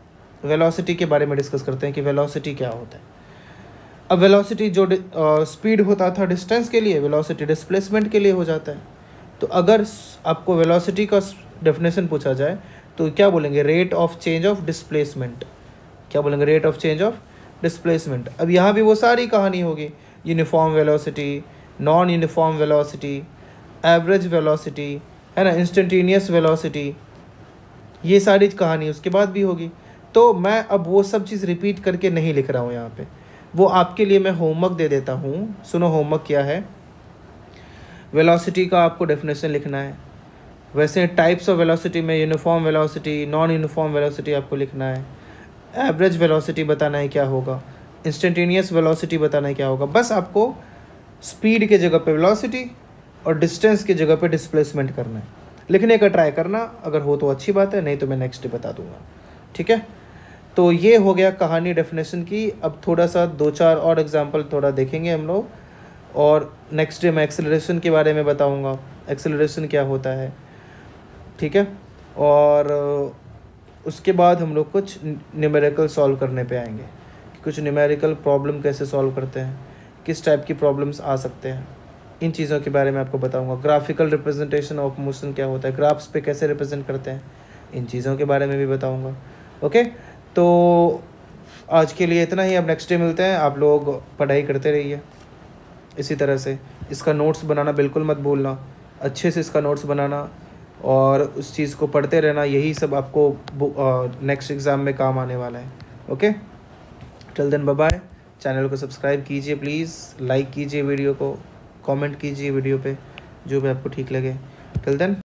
वेलोसिटी के बारे में डिस्कस करते हैं कि वेलोसिटी क्या होता है। अब वेलोसिटी जो स्पीड uh, होता था डिस्टेंस के लिए, वेलोसिटी डिस्प्लेसमेंट के लिए हो जाता है। तो अगर आपको वेलोसिटी का डेफिनेशन पूछा जाए तो क्या बोलेंगे, rate of change of displacement. क्या बोलेंगे, rate of change of displacement. अब यहाँ भी वो सारी कहानी होगी, uniform velocity, non uniform velocity, average velocity, है ना, इंस्टेंटेनियस वेलोसिटी, ये सारी कहानी उसके बाद भी होगी। तो मैं अब वो सब चीज़ रिपीट करके नहीं लिख रहा हूँ यहाँ पे, वो आपके लिए मैं होमवर्क दे देता हूँ। सुनो होमवर्क क्या है। वेलोसिटी का आपको डेफिनेशन लिखना है। वैसे टाइप्स ऑफ वेलोसिटी में uniform velocity, non uniform velocity आपको लिखना है। एवरेज वेलोसिटी बताना है क्या होगा, इंस्टेंटेनियस वेलोसिटी बताना है क्या होगा। बस आपको स्पीड के जगह पे वेलोसिटी और डिस्टेंस की जगह पे डिस्प्लेसमेंट करना है। लिखने का ट्राई करना, अगर हो तो अच्छी बात है, नहीं तो मैं नेक्स्ट डे बता दूंगा। ठीक है, तो ये हो गया कहानी डेफिनेशन की। अब थोड़ा सा दो चार और एग्जांपल थोड़ा देखेंगे हम लोग, और नेक्स्ट डे मैं एक्सेलरेशन के बारे में बताऊंगा, एक्सेलरेशन क्या होता है। ठीक है, और उसके बाद हम लोग कुछ न्यूमेरिकल सॉल्व करने पे आएंगे कि कुछ न्यूमेरिकल प्रॉब्लम कैसे सॉल्व करते हैं, किस टाइप की प्रॉब्लम्स आ सकते हैं, इन चीज़ों के बारे में आपको बताऊंगा। ग्राफिकल रिप्रेजेंटेशन ऑफ मोशन क्या होता है, ग्राफ्स पे कैसे रिप्रेजेंट करते हैं, इन चीज़ों के बारे में भी बताऊंगा। ओके, तो आज के लिए इतना ही। अब नेक्स्ट डे मिलते हैं। आप लोग पढ़ाई करते रहिए इसी तरह से। इसका नोट्स बनाना बिल्कुल मत भूलना, अच्छे से इसका नोट्स बनाना और उस चीज़ को पढ़ते रहना। यही सब आपको नेक्स्ट एग्ज़ाम में काम आने वाला है। Okay, till then bye bye. Channel को सब्सक्राइब कीजिए प्लीज़, लाइक कीजिए वीडियो को, कमेंट कीजिए वीडियो पे जो भी आपको ठीक लगे। Till then.